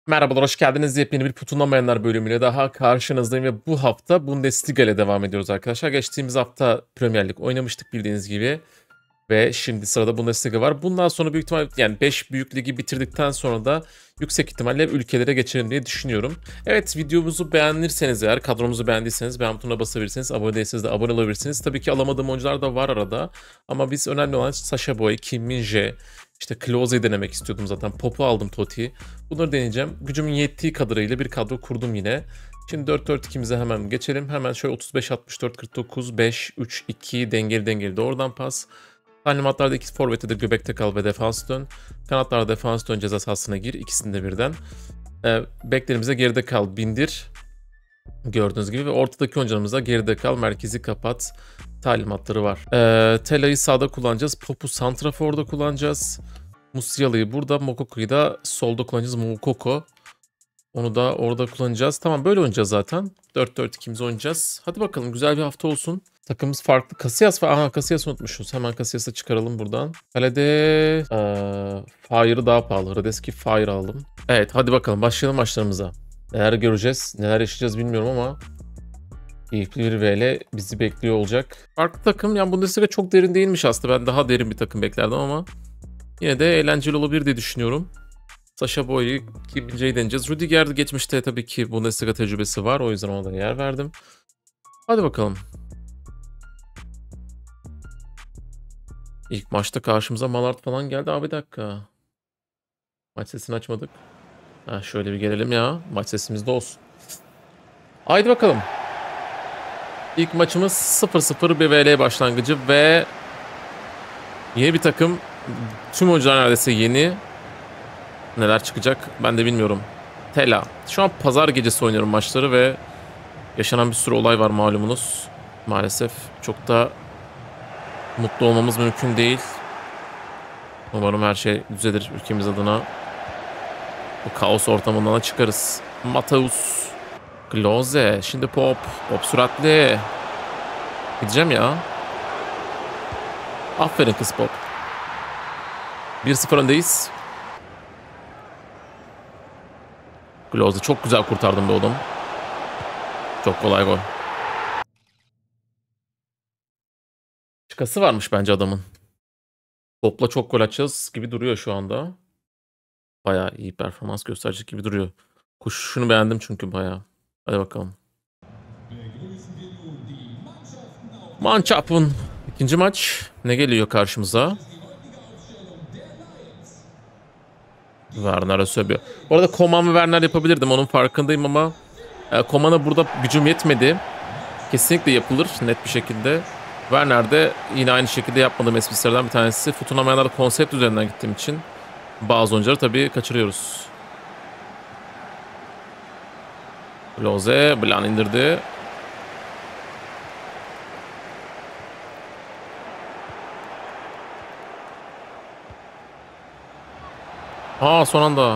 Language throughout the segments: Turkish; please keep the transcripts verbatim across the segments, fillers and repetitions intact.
Merhabalar, hoş geldiniz. Yepyeni bir Putunlamayanlar bölümüyle daha karşınızdayım ve bu hafta Bundesliga ile devam ediyoruz arkadaşlar. Geçtiğimiz hafta Premier Lig oynamıştık bildiğiniz gibi ve şimdi sırada Bundesliga var. Bundan sonra büyük ihtimal yani beş büyük ligi bitirdikten sonra da yüksek ihtimalle ülkelere geçerim diye düşünüyorum. Evet, videomuzu beğenirseniz eğer, kadromuzu beğendiyseniz beğen butonuna basabilirsiniz. Abone değilseniz de abone olabilirsiniz. Tabii ki alamadığım oyuncular da var arada ama biz önemli olan Sacha Boey, Kim Min-jae, işte Klose'yi denemek istiyordum zaten. Pop'u aldım, Totti. Bunları deneyeceğim. Gücümün yettiği kadarıyla bir kadro kurdum yine. Şimdi dört dört ikimize hemen geçelim. Hemen şöyle otuz beş altmış dört kırk dokuz beş üç iki dengeli dengeli doğrudan pas. Talimatlarda iki forvette de göbekte kal ve defans dön. Kanatlarda defans dön, ceza sahasına gir. İkisinde birden. Ee, beklerimize geride kal, bindir. Gördüğünüz gibi ve ortadaki oyuncularımıza geride kal, merkezi kapat talimatları var. Ee, Tela'yı sağda kullanacağız. Pop'u santraforda kullanacağız. Musiala'yı burada, Mokoko'yu da solda kullanacağız. Mokoko. Onu da orada kullanacağız. Tamam, böyle oynayacağız zaten. dört dört ikimiz oynayacağız. Hadi bakalım, güzel bir hafta olsun. Takımımız farklı. Casillas var. Aha, Casillas unutmuşuz. Hemen Casillas'ı çıkaralım buradan. Kalede ee, Fire'ı daha pahalı. Radeski Fire aldım. Evet, hadi bakalım başlayalım maçlarımıza. Neler göreceğiz, neler yaşayacağız bilmiyorum ama keyifli bir V L bizi bekliyor olacak. Farklı takım, yani Bundesliga çok derin değilmiş aslında. Ben daha derin bir takım beklerdim ama yine de eğlenceli olabilir diye düşünüyorum. Sacha Boey'i, Kim Min-jae'yi deneyeceğiz. Rudiger geçmişte tabii ki Bundesliga tecrübesi var. O yüzden ona da yer verdim. Hadi bakalım. İlk maçta karşımıza Malard falan geldi. Abi bir dakika. Maç sesini açmadık. Ha, şöyle bir gelelim ya. Maç sesimiz de olsun. Haydi bakalım. İlk maçımız sıfır sıfır bir V L başlangıcı ve yeni bir takım. Tüm oyuncular neredeyse yeni. Neler çıkacak ben de bilmiyorum. Tela. Şu an pazar gecesi oynuyorum maçları ve yaşanan bir sürü olay var malumunuz. Maalesef çok da mutlu olmamız mümkün değil. Umarım her şey düzelir ülkemiz adına. Bu kaos ortamından da çıkarız. Mateus. Klose. Şimdi Pop. Pop süratli. Gideceğim ya. Aferin kız Pop. bir sıfır öndeyiz. Klose çok güzel kurtardım be oğlum. Çok kolay gol. Çıkası varmış bence adamın. Topla çok gol atacağız gibi duruyor şu anda. Bayağı iyi performans gösterecek gibi duruyor. Koşuşunu beğendim çünkü bayağı. Hadi bakalım. Mannschaften. İkinci maç. Ne geliyor karşımıza? Werner Ösöbü. Bu arada Koman ve Werner yapabilirdim. Onun farkındayım ama e, Koman'a burada gücüm yetmedi. Kesinlikle yapılır net bir şekilde. Werner de yine aynı şekilde yapmadığım esprilerden bir tanesi. Futunamayanlarda konsept üzerinden gittiğim için bazı oyuncuları tabii kaçırıyoruz. Klose, Blan indirdi. Aa, son anda.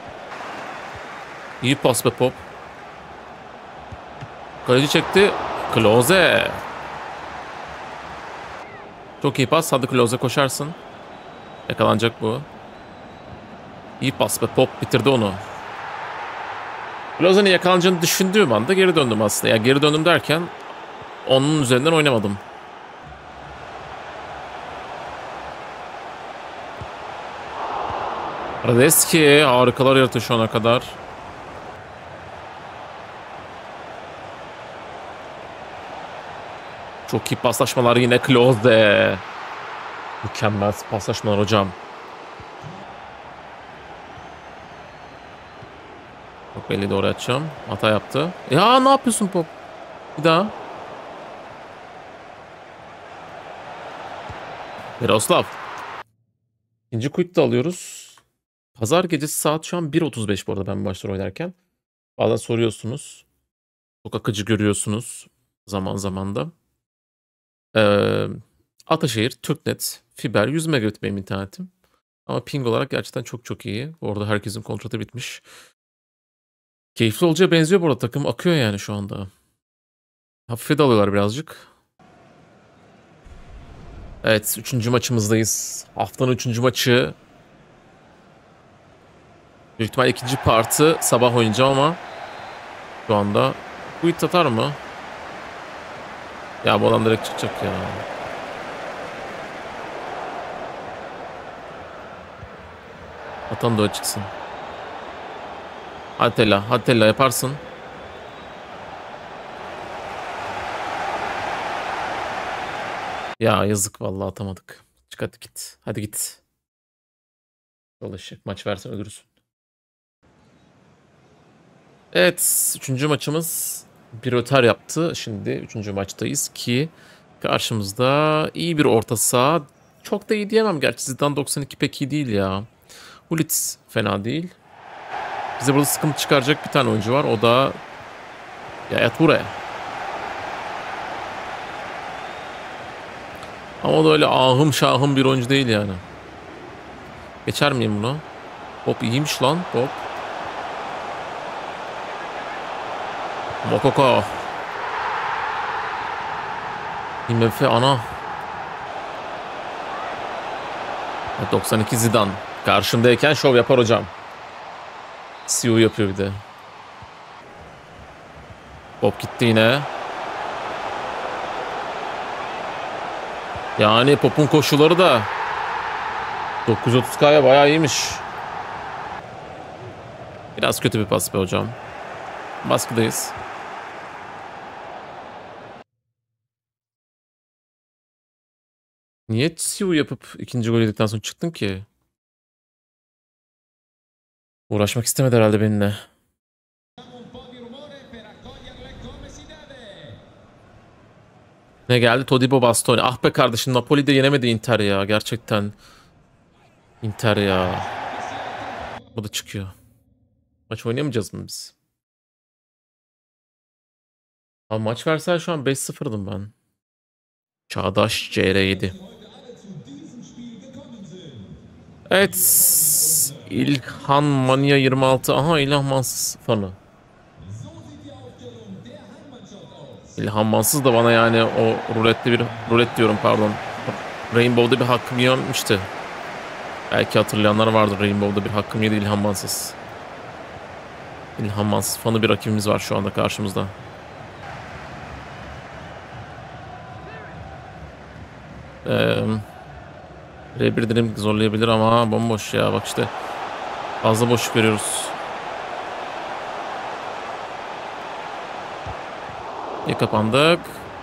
İyi pas be Pop. Kaleci çekti. Klose. Çok iyi pas. Hadi Klose koşarsın. Yakalanacak bu. İyi pas be Pop, bitirdi onu. Klose'nin yakalanacağını düşündüğüm anda geri döndüm aslında. Yani geri döndüm derken onun üzerinden oynamadım. Radeski harikalar yarattı şu ana kadar. Çok iyi paslaşmalar yine Klose. Mükemmel paslaşmalar hocam. Çok belli, doğru atacağım. Hata yaptı. Ya ne yapıyorsun Pop? Bir daha. Miroslav. İkinci quit de alıyoruz. Pazar gecesi saat şu an bir otuz beş bu arada ben başlar oynarken. Bazen soruyorsunuz. Çok akıcı görüyorsunuz. Zaman zaman da. Ee, Ataşehir, Türknet, fiber yüz megabit benim internetim. Ama ping olarak gerçekten çok çok iyi. Orada herkesin kontratı bitmiş. Keyifli olacağı benziyor bu arada. Takım akıyor yani şu anda. Hafife de alıyorlar birazcık. Evet, üçüncü maçımızdayız. Haftanın üçüncü maçı. Büyük ihtimal ikinci partı sabah oynayacağım ama şu anda bu it atar mı? Ya bu adam direkt çıkacak ya. Atan da o çıksın. Hadi Tella, hadi Tella yaparsın. Ya yazık vallahi atamadık. Çık hadi git. Hadi git. Dolaşık. Maç versen ölürsün. Evet. Üçüncü maçımız bir rötar yaptı. Şimdi üçüncü maçtayız ki karşımızda iyi bir orta saha. Çok da iyi diyemem gerçi. Zidane doksan iki pek iyi değil ya. Gullit fena değil. Bize burada sıkıntı çıkaracak bir tane oyuncu var. O da ya yat buraya. Ama o da öyle ahım şahım bir oyuncu değil yani. Geçer miyim bunu? Bob iyiymiş lan Bob. Mokoko. I M F ana. doksan iki Zidane. Karşımdayken şov yapar hocam. C E O yapıyor bir de. Bob gitti yine. Yani Pop'un koşuları da dokuz yüz otuz K'ya bayağı iyiymiş. Biraz kötü bir pas be hocam. Baskıdayız. Niye C E O yapıp ikinci gol yedikten sonra çıktın ki? Uğraşmak istemedi herhalde benimle. Ne geldi? Todibo Bastoni. Ah be kardeşim, Napoli'de yenemedi Inter ya. Gerçekten. Inter ya. O da çıkıyor. Maç oynayamayacağız mı biz? Abi maç versen şu an beş sıfırdım ben. Çağdaş C R yedi. Evet. İlhan Mania yirmi altı. Aha İlhan Mansız fanı. İlhan Mansız da bana yani o ruletli bir rulet diyorum pardon. Rainbow'da bir hakkım yemişti. Belki hatırlayanlar vardır. Rainbow'da bir hakkım yedi İlhan Mansız. İlhan Mansız fanı bir rakibimiz var şu anda karşımızda. Eee R bir dilim zorlayabilir ama bomboş ya. Bak işte fazla boş görüyoruz. İyi kapandık.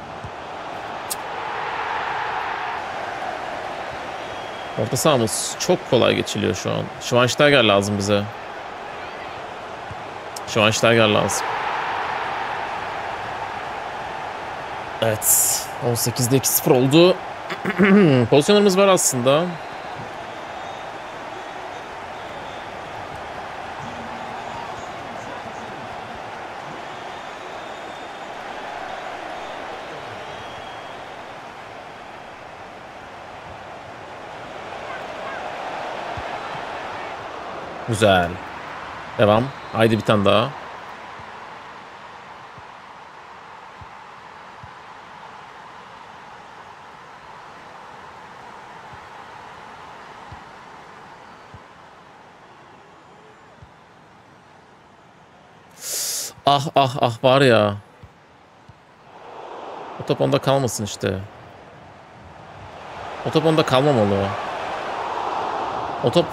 Orta sahamız çok kolay geçiliyor şu an. Schweinsteiger lazım bize. Schweinsteiger lazım. Evet. on sekizde iki sıfır oldu. Pozisyonlarımız var aslında. Güzel. Devam. Haydi bir tane daha. Ah ah ah var ya. O top onda kalmasın işte. O top onda kalmamalı. O top...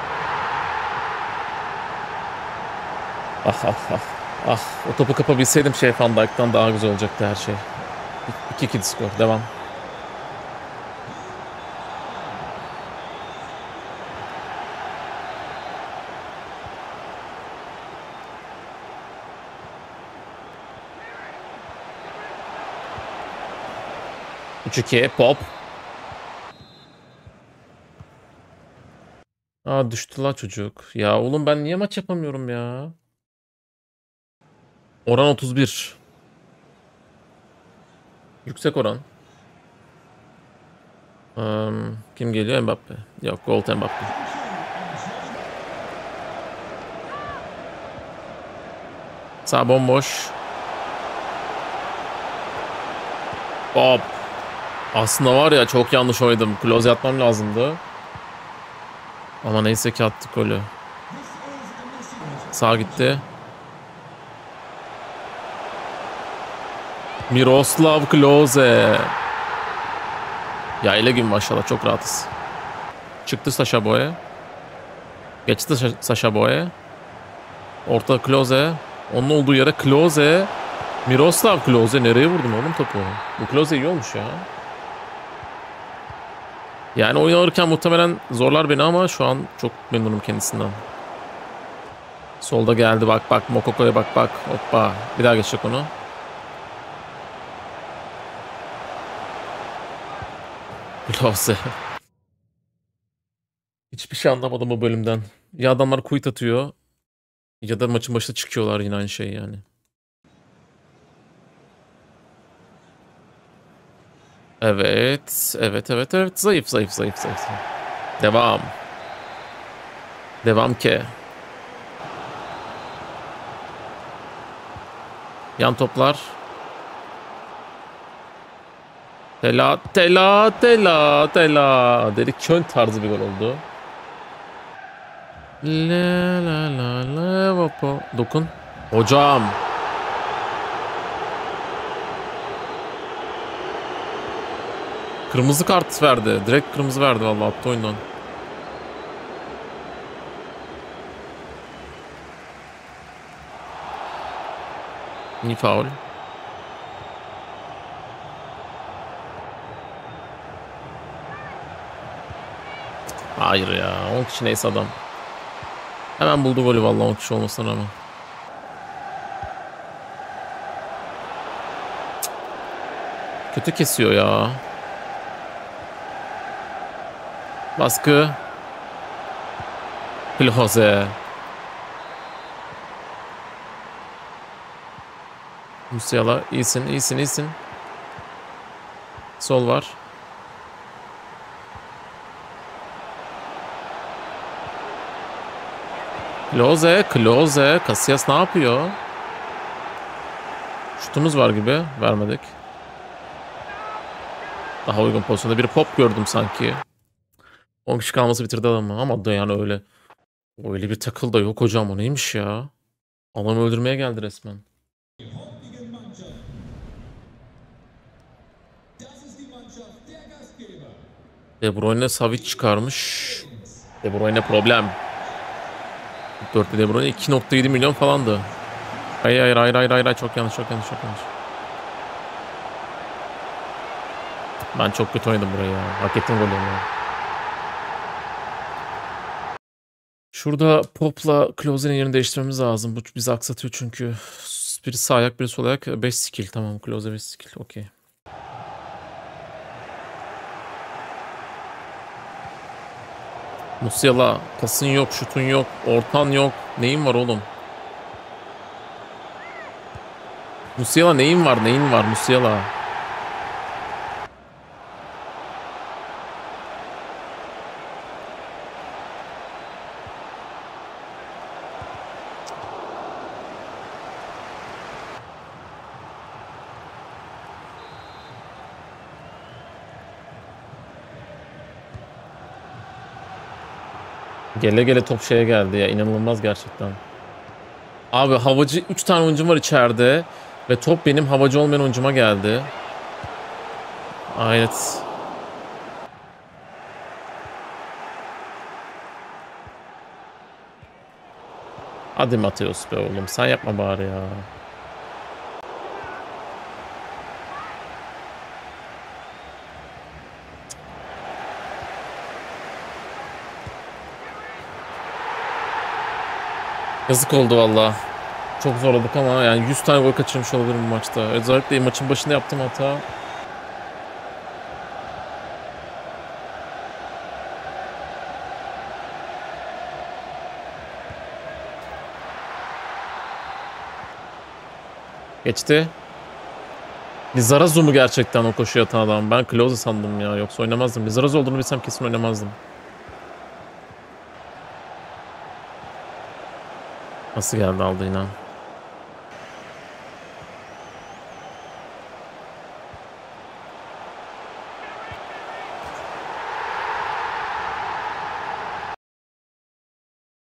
Ah ah ah. Ah o topu kapabilseydim şey Van Dijk'tan daha güzel olacaktı her şey. iki iki skor. Devam. üç iki Pop. Aa düştü la çocuk. Ya oğlum ben niye maç yapamıyorum ya? Oran otuz bir. Yüksek oran. Um, kim geliyor? Mbappe. Yok, Gold Mbappe. Sağ bomboş. Hop. Aslında var ya çok yanlış oynadım. Close atmam lazımdı. Ama neyse ki attık golü. Sağ gitti. Miroslav Klose. Yayla gibi maşallah, çok rahatız. Çıktı Sacha Boey. Geçti Sacha Boey. Orta Klose. Onun olduğu yere Klose. Miroslav Klose. Nereye vurdun oğlum topu? Bu Klose iyi olmuş ya. Yani oyun alırken muhtemelen zorlar beni ama şu an çok memnunum kendisinden. Solda geldi, bak bak Mokoko'ya bak bak. Hoppa. Bir daha geçecek onu. Klose. Hiçbir şey anlamadım bu bölümden. Ya adamlar quit atıyor ya da maçın başında çıkıyorlar, yine aynı şey yani. Evet, evet, evet, evet. Zayıf, zayıf, zayıf, zayıf. Devam. Devam ki. Yan toplar. Tela, tela, tela, tela. Dedik Kön tarzı bir gol oldu. La la la la vapo. Dokun. Hocam. Kırmızı kart verdi. Direkt kırmızı verdi vallahi, attı oyundan. İyi faul. Hayır ya. on kişi neyse adam. Hemen buldu golü vallahi, on kişi olmasına rağmen. Kötü kesiyor ya. Baskı. Klose. Musiala iyisin, iyisin, iyisin. Sol var. Klose, Klose. Casillas ne yapıyor? Şutumuz var gibi. Vermedik. Daha uygun pozisyonda bir pop gördüm sanki. on kişi kalması bitirdi adamı ama da yani öyle. Öyle bir takıl da yok hocam, o neymiş ya? Adamı öldürmeye geldi resmen. De Bruyne Savic çıkarmış. De Bruyne problem. dörtte De Bruyne iki nokta yedi milyon falandı. Hayır hayır hayır hayır hayır, çok yanlış çok yanlış çok yanlış. Ben çok kötü oynadım burayı ya. Hak ettim golü ya. Şurada Pop'la Klose'nin yerini değiştirmemiz lazım. Bu bizi aksatıyor çünkü. Biri sağ ayak, biri sol ayak. beş skill, tamam. Klose beş skill, okey. Musiala, pasın yok, şutun yok, ortan yok. Neyin var oğlum? Musiala neyin var, neyin var Musiala? Gele gele top şeye geldi ya, inanılmaz gerçekten. Abi havacı üç tane oyuncum var içeride ve top benim havacı olmayan oyuncuma geldi. Evet. Hadi Mateus be oğlum, sen yapma bari ya. Yazık oldu valla. Çok zorladık ama yani yüz tane gol kaçırmış olabilirim bu maçta. Özellikle maçın başında yaptığım hata. Geçti. Lizarazu mu gerçekten o koşuya atan adam? Ben Klose sandım ya. Yoksa oynamazdım. Lizarazu olduğunu bilsem kesin oynamazdım. Nasıl geldi, aldı yine.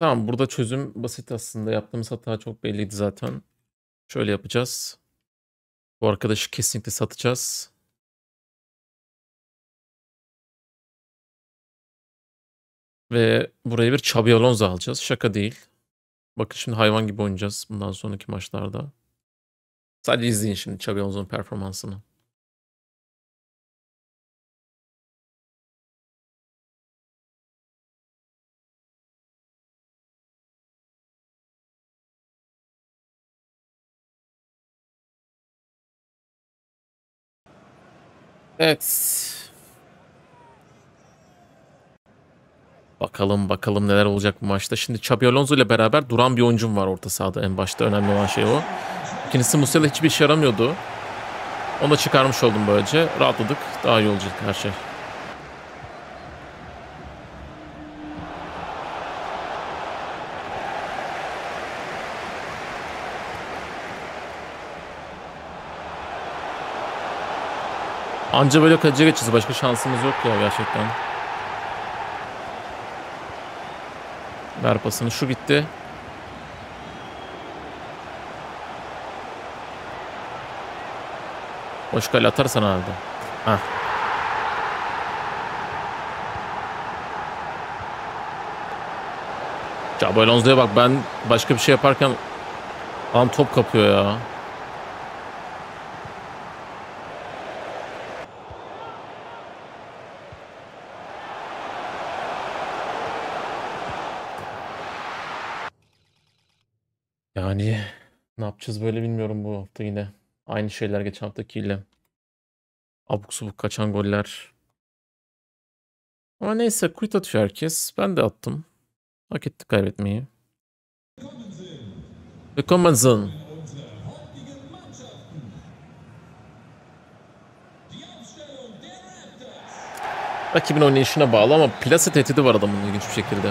Tamam, burada çözüm basit aslında. Yaptığımız hata çok belliydi zaten. Şöyle yapacağız. Bu arkadaşı kesinlikle satacağız. Ve buraya bir Xabi Alonso alacağız. Şaka değil. Bakın şimdi hayvan gibi oynayacağız bundan sonraki maçlarda. Sadece izleyin şimdi Xabi Alonso'nun performansını. Evet. Bakalım bakalım neler olacak bu maçta. Şimdi Xabi Alonso ile beraber duran bir oyuncum var orta sahada. En başta önemli olan şey o. İkincisi Musiala hiçbir işe yaramıyordu. Onu da çıkarmış oldum böylece. Rahatladık. Daha iyi olacak her şey. Anca böyle kaleciye geçeceğiz. Başka şansımız yok ya gerçekten. Ver pasını. Şu gitti. Boş kale atarsan herhalde. Heh. Xabi Alonso'ya bak, ben başka bir şey yaparken adam top kapıyor ya. Yani ne yapacağız böyle bilmiyorum bu hafta yine. Aynı şeyler geçen haftakiyle. Abuk subuk kaçan goller. Ama neyse, quit atıyor herkes. Ben de attım. Hak ettik kaybetmeyi. Willkommen. Rakibin oynayışına bağlı ama plase tehdidi var adamın ilginç bir şekilde.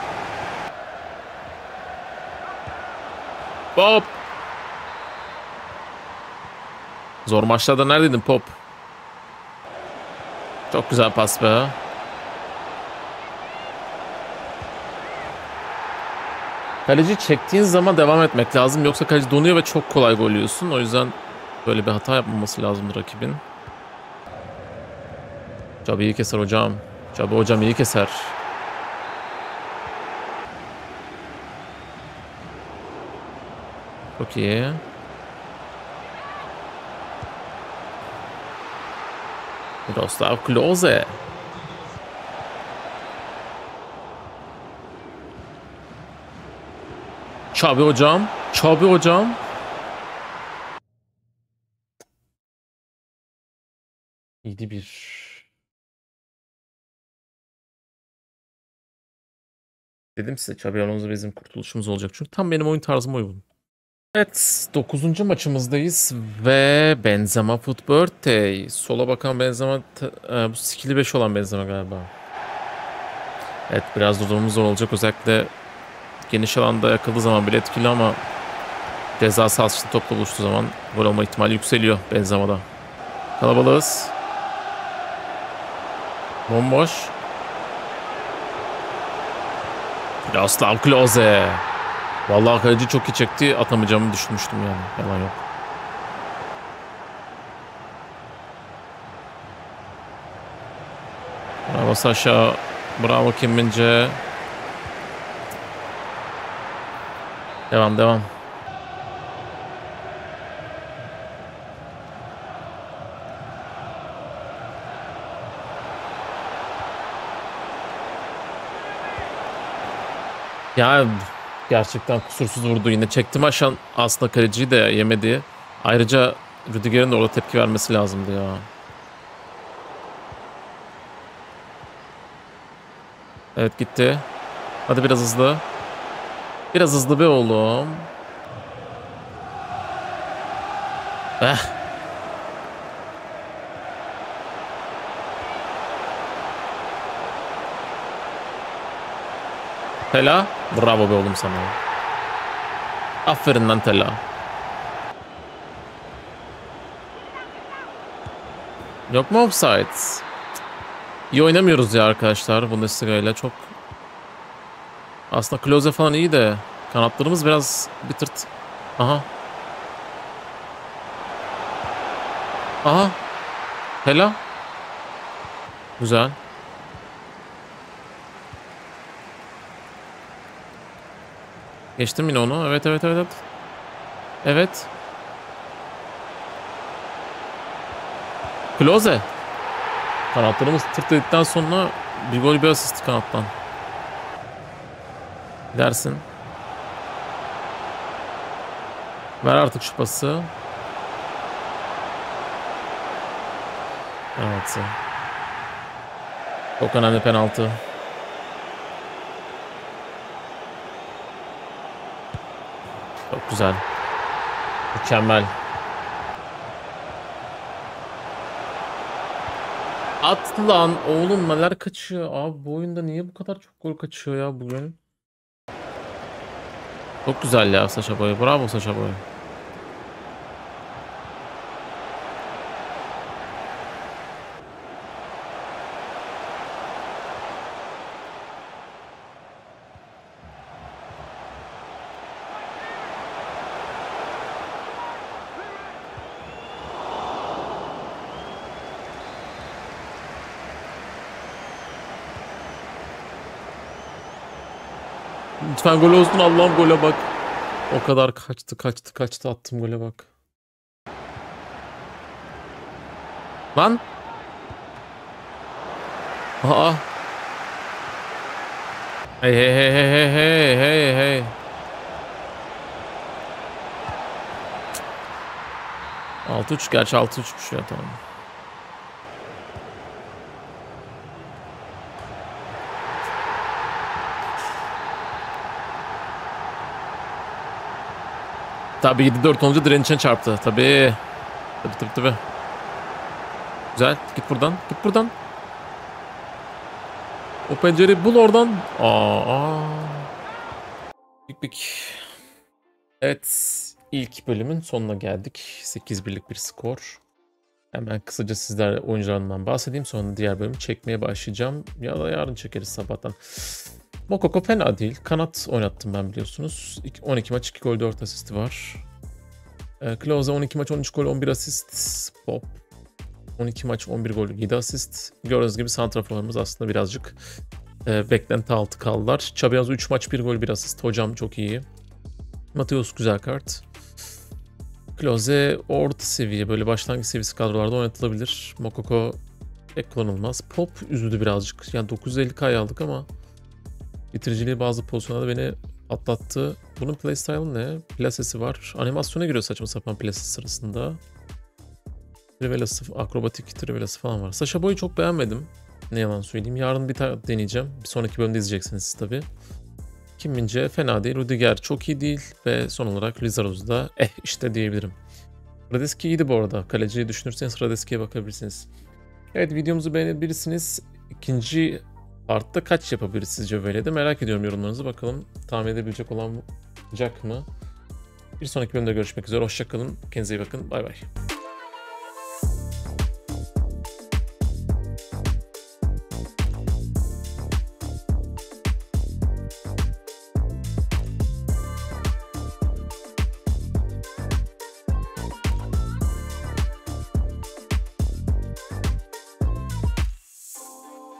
Pop! Zor maçlarda neredeydin Pop? Çok güzel pas be. Kaleci çektiğin zaman devam etmek lazım. Yoksa kaleci donuyor ve çok kolay gol yiyorsun. O yüzden böyle bir hata yapmaması lazımdır rakibin. Xabi iyi keser hocam. Xabi hocam iyi keser. Çok iyi. Miroslav Klose. Xabi hocam. Xabi hocam. yedi bir. Dedim size Xabi Alonso bizim kurtuluşumuz olacak. Çünkü tam benim oyun tarzıma uygun. Evet, dokuzuncu maçımızdayız ve Benzema Foot Birthday. Sola bakan Benzema, e, bu skill'i beş olan Benzema galiba. Evet, biraz durdurmamız zor olacak. Özellikle geniş alanda yakıldığı zaman bile etkili ama ceza sahasında topla buluştuğu zaman gol olma ihtimali yükseliyor Benzema'da. Kalabalığız. Bomboş. Miroslav Klose. Vallahi kaleci çok iyi çekti. Atamayacağımı düşünmüştüm yani. Yalan yok. Bravo Sasha. Bravo Kim Min-jae. Devam devam. Ya gerçekten kusursuz vurdu yine. Çektim aşan aslında kaleciyi de yemedi. Ayrıca Rüdiger'in de orada tepki vermesi lazımdı ya. Evet gitti. Hadi biraz hızlı. Biraz hızlı be oğlum. Eh. Tela. Bravo be oğlum sana. Aferin lan Tela. Yok mu offside? İyi oynamıyoruz ya arkadaşlar Bundesliga ile çok. Aslında Klose falan iyi de kanatlarımız biraz bir tırt. Aha. Aha. Hela. Güzel. Geçtim yine onu. Evet evet evet. Evet. Evet. Klose. Kanatlarımız tırt dedikten sonra bir gol bir asist kanattan. Dersin. Ver artık şu pası. Evet. Çok önemli penaltı. Çok güzel. Mükemmel. At lan oğlum, neler kaçıyor. Abi bu oyunda niye bu kadar çok gol kaçıyor ya bugün? Çok güzel ya Sacha Boey. Bravo Sacha Boey. Lütfen gol olsun Allah'ım, gole bak. O kadar kaçtı kaçtı kaçtı, attım gole bak. Lan. Aa. Hey hey hey hey hey hey hey hey. altı üç, gerçi altı üçmüş ya, tamam. Tabii yedi dört olunca direğin içine çarptı. Tabii. Tabii tabii tabii. Güzel. Git buradan. Git buradan. O pencereyi bul oradan. Aa. Bik bik. Evet. İlk bölümün sonuna geldik. sekiz birlik bir skor. Hemen kısaca sizlere oyuncularından bahsedeyim. Sonra diğer bölümü çekmeye başlayacağım. Ya da yarın çekeriz sabahtan. Moukoko fena değil. Kanat oynattım ben, biliyorsunuz. on iki maç iki gol dört asisti var. Klose on iki maç on üç gol on bir asist. Pop on iki maç on bir gol yedi asist. Gördüğünüz gibi santraforlarımız aslında birazcık e, beklenti altı kaldılar. Çabiaz üç maç bir gol bir asist. Hocam çok iyi. Mateus güzel kart. Klose orta seviye, böyle başlangıç seviyesi kadrolarda oynatılabilir. Moukoko pek kullanılmaz. Pop üzüldü birazcık. Yani dokuz yüz elli K'ya aldık ama bitiriciliği bazı pozisyonlarda beni atlattı. Bunun playstyle'ı ne? Plasesi var. Animasyona giriyor saçma sapan plase sırasında. Trivelası, akrobatik trivelası falan var. Sacha Boey'i çok beğenmedim. Ne yalan söyleyeyim. Yarın bir tane deneyeceğim. Bir sonraki bölümde izleyeceksiniz siz tabii. Kim Min-jae fena değil. Rudiger çok iyi değil. Ve son olarak Lizarazu da eh işte diyebilirim. Radeski iyiydi bu arada. Kaleciyi düşünürseniz Radeski'ye bakabilirsiniz. Evet, videomuzu beğenebilirsiniz. İkinci partta kaç yapabiliriz sizce böyle de, merak ediyorum yorumlarınızı. Bakalım tahmin edebilecek olan olacak mı? Bir sonraki bölümde görüşmek üzere. Hoşça kalın. Kendinize iyi bakın. Bay bay.